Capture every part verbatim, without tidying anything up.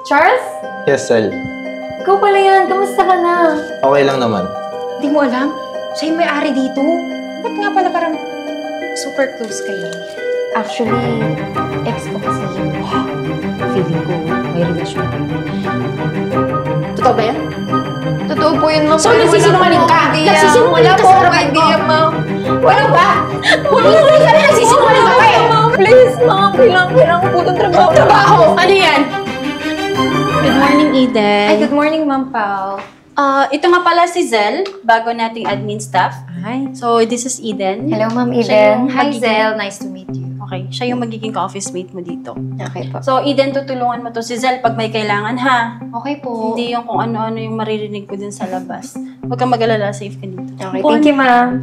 Charles? Yes, Sel. Ikaw pala yan. Kamusta ka na? Okay lang naman. Hindi mo alam? Siya yung may-ari dito. Ba't nga pala parang super close kayo? Actually, ex ko kasi yun. Feeling ko may relasyon kayo. Totoo ba yan? Totoo po yun, ma'am. So, nagsisinungaling ka? Nagsisinungaling ka sa harapan ko? ma'am. Wala ba? Humingi ka na nagsisinungaling ka pa eh! Please, ma'am. Kailangan, kailangan po itong trabaho. Trabaho! Ano yan? Good morning, Eden. Ay, good morning, Ma'am Pao. Uh, ito nga pala si Zel, bago nating admin staff. Hi. So, this is Eden. Hello, Ma'am Siya yung Eden. Hi, magiging- Zel. Nice to meet you. Okay, siya yung magiging ka-office mate mo dito. Okay po. So, Eden, tutulungan mo to si Zel pag may kailangan, ha? Okay po. Hindi yung kung ano-ano yung maririnig ko din sa labas. Huwag kang mag-alala, safe ka dito. Okay, thank you, Ma'am.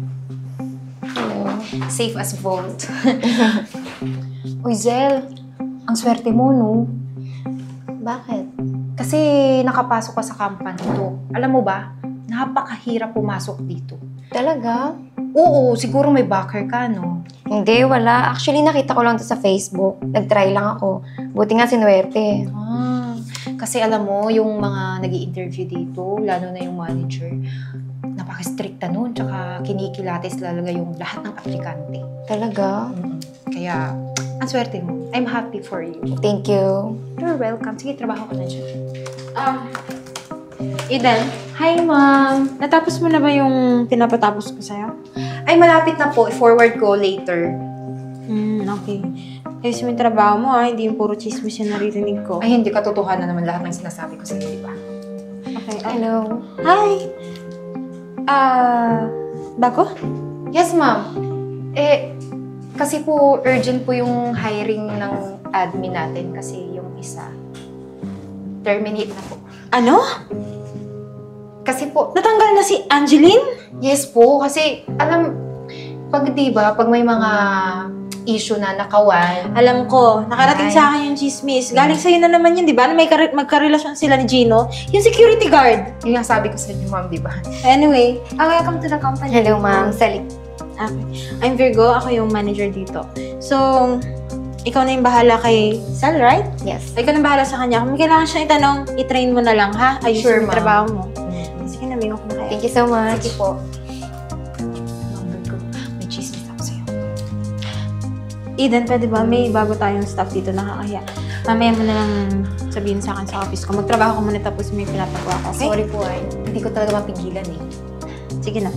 Safe as vault. Uy, Zel. Ang swerte mo, no? Bakit? Kasi nakapasok ka sa company to. Alam mo ba, napakahirap pumasok dito. Talaga? Oo, siguro may backer ka, no? Hindi, wala. Actually, nakita ko lang to sa Facebook. Nag-try lang ako. Buti nga sinuwerte. Ah, kasi alam mo, yung mga nag interview dito, lalo na yung manager, napaka-stricta nun, tsaka kinikilatis talaga yung lahat ng aplikante. Talaga? Mm. Kaya, ang swerte mo. I'm happy for you. Thank you. You're welcome. Sige, trabaho ka na dyan. Um, Eden, Hi, ma'am. natapos mo na ba yung pinapatapos ko sa'yo? Ay, malapit na po. Forward ko later. Hmm, okay. Ayos mo yung trabaho mo, ha? Hindi yung puro chismis yung naririnig ko. Ay, hindi katotohanan naman lahat ng sinasabi ko sa'yo, di ba? Okay. ah, Hello. Hi! Ah, bago? Yes, ma'am. Eh, kasi po, urgent po yung hiring ng admin natin kasi yung isa, terminate na po. Ano? Kasi po, Natanggal na si Angeline? yes po, kasi alam, pag di ba, pag may mga issue na nakawan, Alam ko, nakarating Ay. sa akin yung chismis. Galing sa'yo na naman yun, di ba? Na may kare- magkarelasyon sila ni Gino. Yung security guard. yun ang sabi ko sa inyo, ma'am, di ba? Anyway, ah, welcome to the company. Hello, ma'am. Salik. Okay. I'm Virgo. Ako yung manager dito. So, ikaw na yung bahala kay Sal, right? Yes. Ikaw na bahala sa kanya. Kung may kailangan siyang itanong, i-train mo na lang, ha? Ayusin Sure, mo yung ma'am. trabaho mo. Sige na, may ako na kaya. Thank you so much. Sige po. Ma'am Virgo, may chismis ako sa'yo. Eden, pwede ba? May bago tayong staff dito nakakaya. Mamaya mo na lang sabihin sa akin sa office ko. Magtrabaho ko muna tapos may pinapagawa ko, okay? Sorry po ay, hindi ko talaga mapigilan eh. Sige na.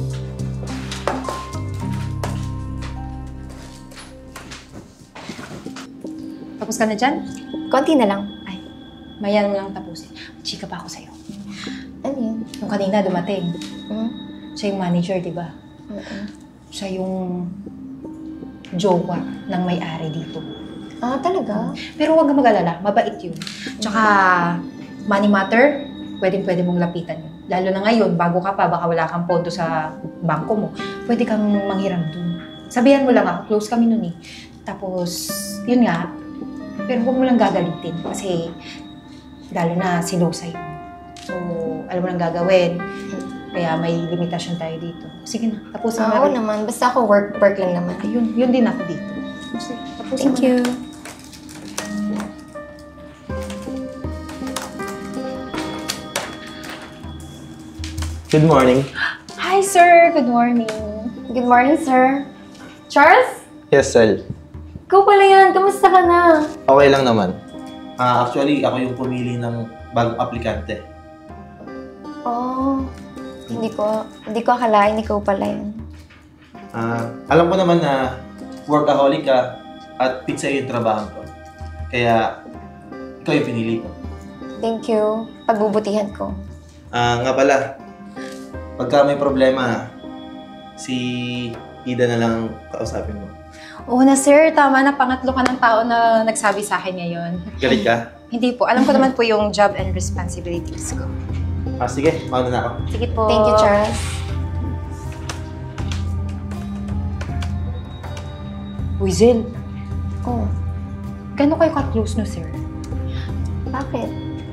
Tapos ka na dyan? Konti na lang. Ay, mayan mo lang tapusin. Chika pa ako sa'yo. Ano yun? Yung kanina dumating, Hmm? siya yung manager, di ba? Mm-mm. Siya yung jowa ng may-ari dito. Ah, talaga? Pero huwag kang mag-alala, mabait yun. Tsaka, money matter, pwedeng-pwede mong lapitan yun. Lalo na ngayon, bago ka pa, baka wala kang pondo sa bangko mo, pwede kang manghiram dun. Sabihan mo lang ako, close kami nun eh. Tapos, yun nga, pero huwag mo lang gagalitin kasi lalo na silosa yun. So, alam mo lang gagawin. Kaya may limitasyon tayo dito. Sige na, tapusin mo Ah, na oo rin. naman. Basta ako work, work lang naman. Ayun, yun din ako dito. Sige, tapusin Thank mo na. you. Good morning. Hi, sir. Good morning. Good morning, sir. Charles? Yes, Sel. Ikaw pala yan. Kamusta ka na? Okay lang naman. Ah, actually, ako yung pumili ng bagong aplikante. Oh, hindi ko, hindi ko akalain ikaw pala yun. Ah, alam ko naman na workaholic ka at fit sa'yo yung trabaho ko. Kaya, ikaw yung pinili ko. Thank you. Pagbubutihan ko. Ah, nga pala, pagka may problema, si Ida na lang ang kausapin mo. Oo na, sir. Tama na. Pangatlo ka ng tao na nagsabi sa akin ngayon. Galit ka? Hindi po. Alam ko naman po yung job and responsibilities ko. Ah, sige, mauna na ako. Sige po. Thank you, Charles. Uy, Zil. Oh, Gano'n kayo ka-close no, sir? bakit?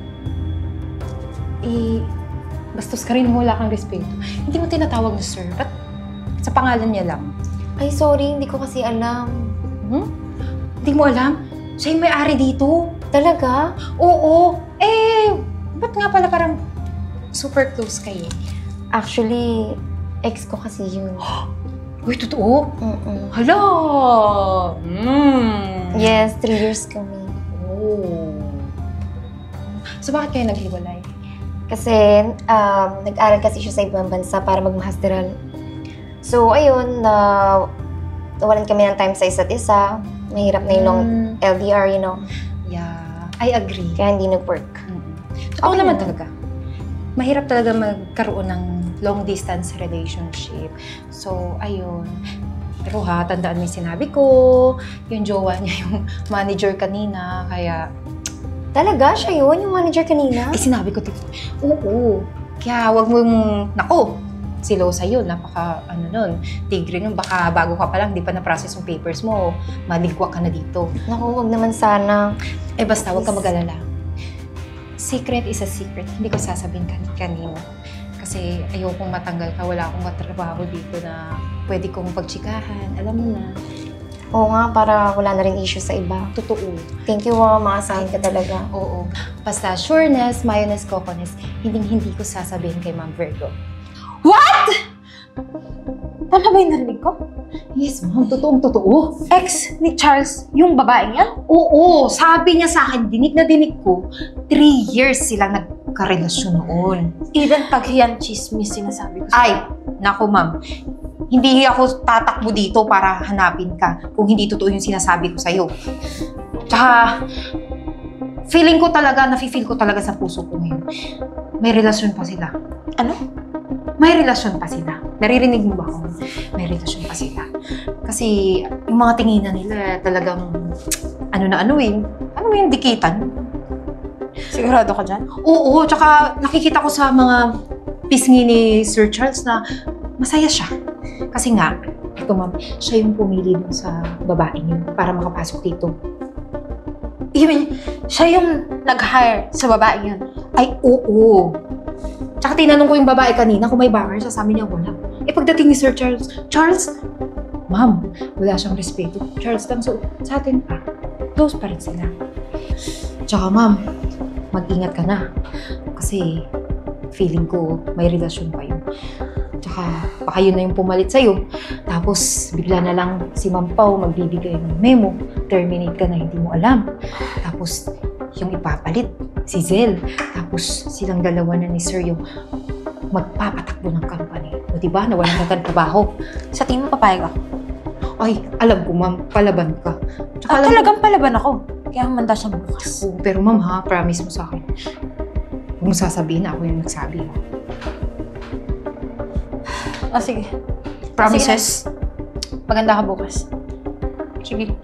Eh, bastos ka rin, wala kang respeto. Hindi mo tinatawag na sir. Ba't sa pangalan niya lang? Ay, sorry. Hindi ko kasi alam. Hmm? Hindi mo alam? Siya yung may-ari dito. Talaga? Oo. super close kayo. Actually, ex ko kasi yun. Uy, totoo? Mm-mm. Hala! Mm. Yes, three years kami. Oh. So, bakit kayo naghiwalay? Kasi um, nag-aral kasi siya sa ibang bansa para magmahasteral. So, ayun, na nawalan kami ng time sa isa't isa. Mahirap na yung long Mm. L D R, you know. Yeah, I agree. Kaya hindi nag-work. Mm-mm. Totoo Okay naman naman. talaga. Mahirap talaga magkaroon ng long-distance relationship. So, ayun. Pero ha, tandaan mo yung sinabi ko, yung jowa niya yung manager kanina, kaya... Talaga? Siya yun? Yung manager kanina? Eh, sinabi ko, tipo, oo. Kaya wag mo yung... Nako, silosa yun. Napaka, ano nun, tigre nun. Baka bago ka pa lang, di pa na-process yung papers mo. Maligwa ka na dito. Naku, wag naman sana. Eh, basta, wag ka mag-alala. Secret is a secret. Hindi ko sasabihin kan kanino. Kasi ayokong matanggal ka. Wala akong matrabaho dito na pwede kong pagtsikahan. Alam mo na. Oo nga, para wala na rin issue sa iba. Totoo. Thank you, ah. Maasahan ka talaga. Oo. Basta sureness, mayonnaise, coconess, hindi hindi ko sasabihin kay Ma'am Virgo. Tama ba yung narinig ko? Yes, Ma'am. Totoong totoo. Ex ni Charles, yung babaeng yan? Oo. Sabi niya sa akin, dinig na dinig ko, three years silang nagkarelasyon noon. Eden, pag yan chismis sinasabi ko sa'yo. Ay, naku ma'am. Hindi ako tatakbo dito para hanapin ka kung hindi totoo yung sinasabi ko sa'yo. Tsaka, feeling ko talaga, nafe-feel ko talaga sa puso ko ngayon. May relasyon pa sila. Ano? May relasyon pa sila. Naririnig mo ba ako? May relasyon pa sila. Kasi yung mga tinginan nila talagang ano na ano eh. Ano yung dikitan? Sigurado ka dyan? Oo, tsaka nakikita ko sa mga pisngi ni Sir Charles na masaya siya. Kasi nga, ito ma'am, siya yung pumili dun sa babaeng yun para makapasok dito. You mean, siya yung nag-hire sa babaeng yun? Ay, oo. Tsaka tinanong ko yung babae kanina kung may backer siya, sabi niya wala. Eh pagdating ni Sir Charles, Charles, ma'am, wala siyang respeto. Charles lang, so sa atin pa, close pa rin sila. Tsaka ma'am, mag-ingat ka na. Kasi feeling ko may relasyon pa yun. Tsaka baka yun na yung pumalit sa'yo. Tapos bigla na lang si Ma'am Pao magbibigay ng memo. Terminate ka na, hindi mo alam. Tapos yung ipapalit, si Zel. Tapos silang dalawa na ni Sir yung magpapatakbo ng company. O diba, nawalan ka ng trabaho. Sa tingin mo papayag ako? Ay, alam ko ma'am, palaban ka. Tsaka Ah, alam talagang palaban ako. Kaya humanda siya bukas. ko, pero ma'am ha, promise mo sa akin. Huwag mo sasabihin na ako yung nagsabi. Ha? Ah, sige. Promises? Maganda ka bukas. Sige.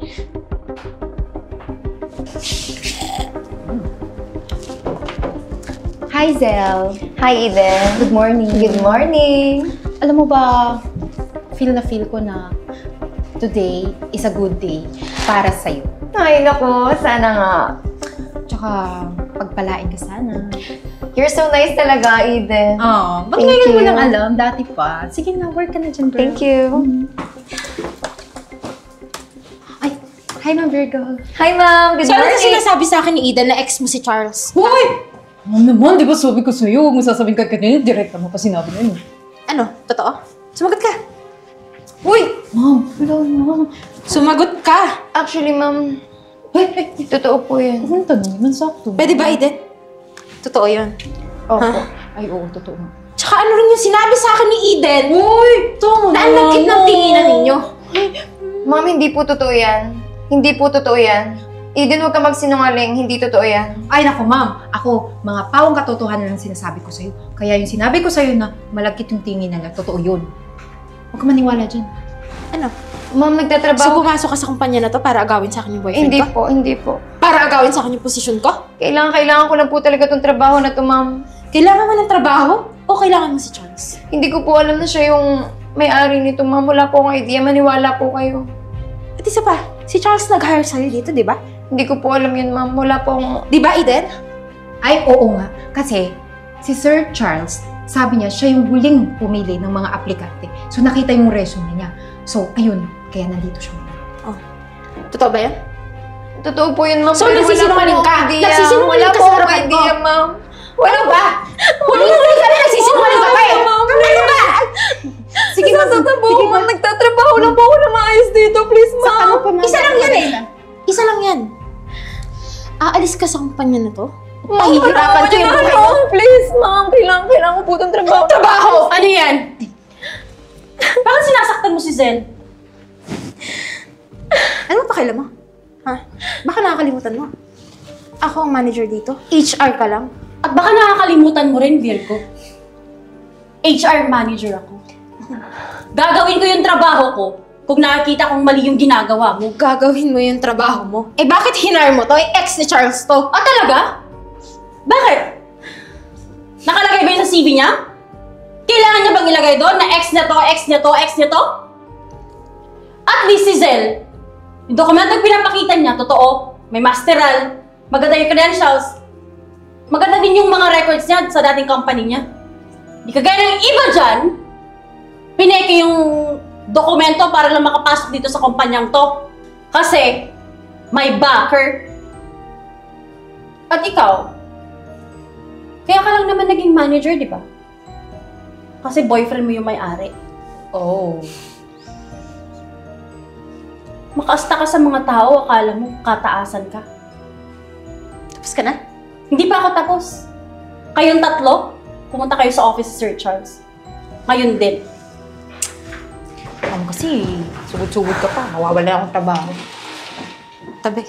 Hi, Zel. Hi, Eden. Good morning. Good morning. Alam mo ba, feel na feel ko na today is a good day para sa'yo. Ay, naku. Sana nga. Tsaka, pagpalain ka sana. You're so nice talaga, Eden. Oh, ba't Thank ngayon mo you. lang alam? Dati pa. Sige na, work ka na dyan, girl. Thank you. Ay, hi, Ma'am Virgo. Hi, ma'am. Good So, ano na morning. sinasabi sa akin ni Eden na ex mo si Charles? Hoy! Ano naman, di ba sabi ko sa'yo, huwag mo sasabihin ka kanina, direct mo pa sinabi na yun. Ano? Totoo? Sumagot ka. Uy! Ma'am, wala na. Sumagot ka! Actually, ma'am, Ay, ay, ay, totoo po yun. huwag mong tanong naman sakto. Pwede ba, Eden? Totoo yun. Opo. Ha? Ay, oo, totoo nga. Tsaka ano rin yung sinabi sa akin ni Eden? Uy! Tama Na ang lagkit ng tinginan ninyo. Ma'am, hindi po totoo yan. Hindi po totoo yan. Eden, huwag ka magsinungaling. Hindi totoo yan. Ay, naku, ma'am. Ako, mga pawang katotohanan ang sinasabi ko sa'yo. Kaya yung sinabi ko sa'yo na malagkit yung tingin nila, totoo yun. Huwag ka maniwala dyan. Ano? Ma'am, So, nagtatrabaho. pumasok ka sa kumpanya na to para agawin sa akin yung boyfriend Hindi ko? po, hindi po. Para agawin sa akin yung posisyon ko? Kailangan, kailangan ko lang po talaga itong trabaho na to, ma'am. Kailangan mo ng trabaho? O kailangan mo si Charles? Hindi ko po alam na siya yung may-ari nito, ma'am. Wala po akong idea. Maniwala po kayo. At isa pa, si Charles nag-hire sa'yo dito, di ba? Hindi ko po alam yun, ma'am. Wala po akong... Di ba, Eden? Ay, oo nga. Kasi, si Sir Charles, sabi niya, siya yung huling pumili ng mga aplikante. So, nakita yung resume niya. So, ayun. Kaya nandito siya. Totoo ba yan? Totoo po yun, ma'am. So, Pero wala nagsisinungaling po ka? akong idea. Nagsisinungaling Wala ka po sa akong harapan ko? idea, ma'am. Wala Ano ba? Huwag mo ka na Sige, ma'am. Sige, ma'am. Nagtatrabaho lang po ako na maayos dito. Please, Sa ano ma'am. pa, ma'am? Isa lang yan eh. Isa lang yan. Aalis ka sa kumpanya na to? Pahihirapan ko yung buhay mo. Please, ma'am. Kailangan, kailangan ko po itong trabaho. Trabaho! Ano yan? Bakit sinasaktan mo si Zen? Ano ba pakialam mo? Ha? Baka nakakalimutan mo. Ako ang manager dito. H R ka lang. At baka nakakalimutan mo rin, Virgo. H R manager ako. Gagawin ko yung trabaho ko kung nakikita kong mali yung ginagawa mo. Gagawin mo yung trabaho mo. Eh bakit hinar mo to? Eh ex ni Charles to. Ah, talaga? Bakit? Nakalagay ba yun sa C V niya? Kailangan niya bang ilagay doon na ex niya to, ex niya to, ex niya to? At least si Zel, yung dokumentong pinapakita niya, totoo, may masteral, maganda yung credentials, maganda din yung mga records niya sa dating company niya. Di kagaya ng iba dyan, pineke yung dokumento para lang makapasok dito sa kumpanyang to. Kasi, may backer. At ikaw, kaya ka lang naman naging manager, di ba? Kasi boyfriend mo yung may-ari. Oh. Makaasta ka sa mga tao, akala mo kataasan ka. Tapos ka na? Hindi pa ako tapos. Kayong tatlo, pumunta kayo sa office si Sir Charles. Ngayon din. Ano kasi, sugod-sugod ka pa. Mawawala akong trabaho. Tabi.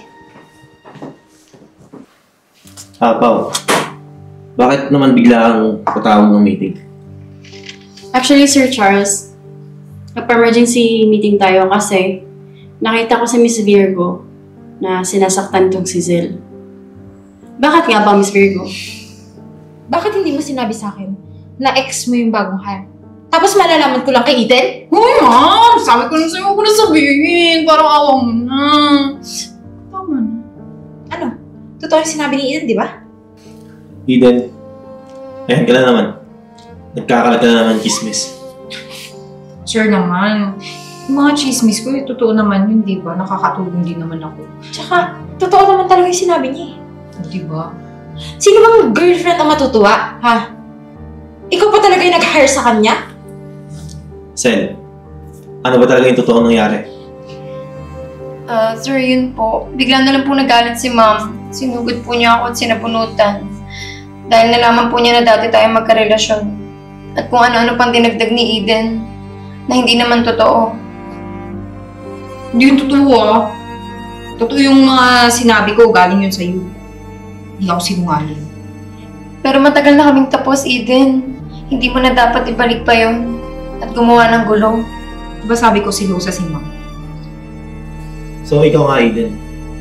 Ah, Pao. Bakit naman bigla kang patawag ng meeting? Actually, Sir Charles, nagpa-emergency meeting tayo kasi nakita ko si Miss Virgo na sinasaktan tong si Zel. Bakit nga ba, Miss Virgo? Bakit hindi mo sinabi sa akin na ex mo yung bagong hire? Tapos malalaman ko lang kay Eden? Oo, ma'am! Sabi ko na sa'yo, huwag ko na sabihin. Parang awa mo na. Tama na. Ano? Totoo yung sinabi ni Eden, di ba? Eden, ayan ka na naman. Nagkakalat ka na naman chismis. Sure naman. Yung mga chismis ko, eh, totoo naman yun, di ba? Nakakatulong din naman ako. Tsaka, totoo naman talaga yung sinabi niya eh. Di ba? Sino bang girlfriend ang matutuwa, ha? Ikaw pa talaga yung nag-hire sa kanya? Sel, ano ba talaga yung totoong nangyari? Ah, sir, yun po. Bigla na lang po nagalit si ma'am. Sinugod po niya ako at sinapunutan. Dahil nalaman po niya na dati tayo magkarelasyon. At kung ano-ano pang dinagdag ni Eden na hindi naman totoo. Hindi yung totoo ah. Totoo yung mga sinabi ko, galing yun sa'yo. Hindi ako sinungaling. Pero matagal na kaming tapos, Eden. Hindi mo na dapat ibalik pa yon at gumawa ng gulo. Diba sabi ko silosa si Ma'am? So, ikaw nga, Eden.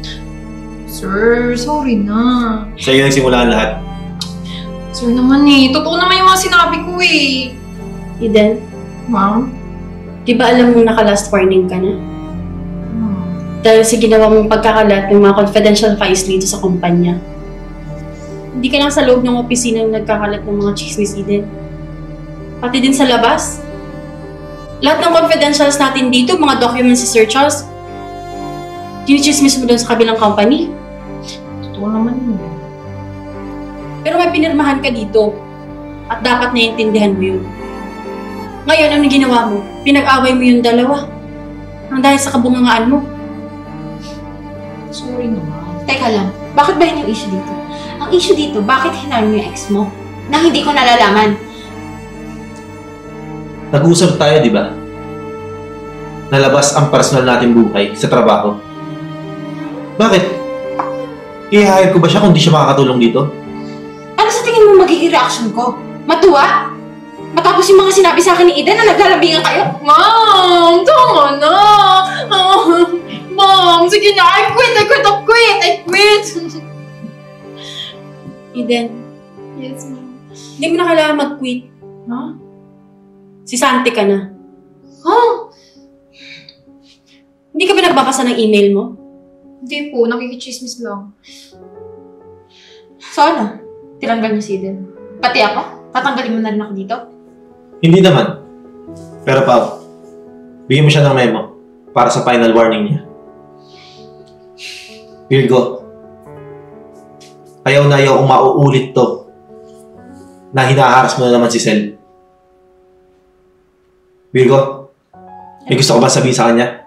Sir, sorry na. Sa'yo nagsimula ang lahat. Sir naman eh. Totoo naman yung mga sinabi ko eh. Eden, Ma'am? di ba alam mo naka-last warning ka na? Hmm. Dahil sa ginawa mong pagkakalat ng mga confidential files dito sa kumpanya. Hindi ka lang sa loob ng opisina yung nagkakalat ng mga chismis, Eden. Pati din sa labas. Lahat ng confidentials natin dito, mga documents si Sir Charles, dinichismis mo doon sa kabilang company. Totoo naman yun. Pero may pinirmahan ka dito at dapat naiintindihan mo yun. Ngayon, ano ginawa mo? Pinag-away mo yung dalawa. Ang dahil sa kabungangaan mo. Sorry naman. Teka lang, bakit ba yun yung issue dito? Ang issue dito, bakit hinar mo yung ex mo? Na hindi ko nalalaman. Nag-uusap tayo, di ba? Nalabas ang personal nating buhay sa trabaho. Bakit? I-hire ko ba siya kung di siya makakatulong dito? Ano sa tingin mo magiging reaction ko? Matuwa? Matapos yung mga sinabi sa akin ni Eden na naglalambingan kayo? Ma'am, tama na. Ah, Ma'am, sige na. I quit, I quit, I quit, I quit. Eden, Yes, ma'am. hindi mo na kailangan mag-quit. Ha? Si Santi ka na. Huh? Hindi ka ba nagbabasa ng email mo? Hindi po, nakikichismis lang. So ano? Tinanggal niyo si Eden? Pati ako? Tatanggalin mo na rin ako dito? Hindi naman. Pero Pao, bigyan mo siya ng memo para sa final warning niya. Virgo, ayaw na ayaw kung mauulit to na hinaharas mo na naman si Sel. Virgo, may gusto ko ba sabihin sa kanya?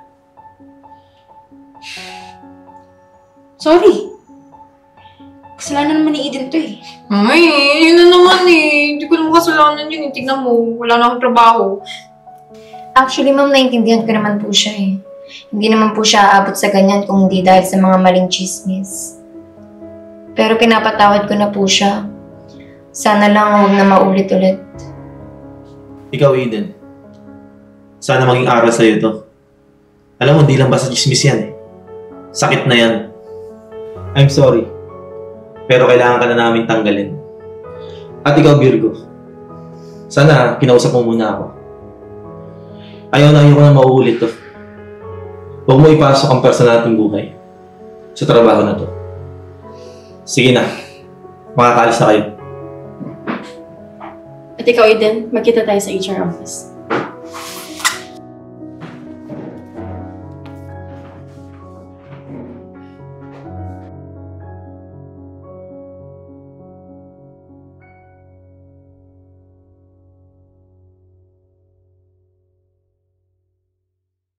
Sorry. Kasalanan naman ni Eden to eh. Ay, yun na naman eh. Hindi ko naman kasalanan yun. eh. Tignan mo, wala na akong trabaho. Actually, ma'am, naintindihan ko naman po siya eh. Hindi naman po siya aabot sa ganyan kung hindi dahil sa mga maling chismis. Pero pinapatawad ko na po siya. Sana lang huwag na maulit-ulit. Ikaw, Eden. Sana maging aral sa'yo to. Alam mo, hindi lang basta chismis yan eh. Sakit na yan. I'm sorry. Pero kailangan ka na namin tanggalin. At ikaw, Virgo. Sana kinausap mo muna ako. Ayaw na ayaw ko na mauulit to. Huwag mo ipasok ang personal nating buhay sa trabaho na to. Sige na. Makakaalis na kayo. At ikaw, Eden, magkita tayo sa H R office.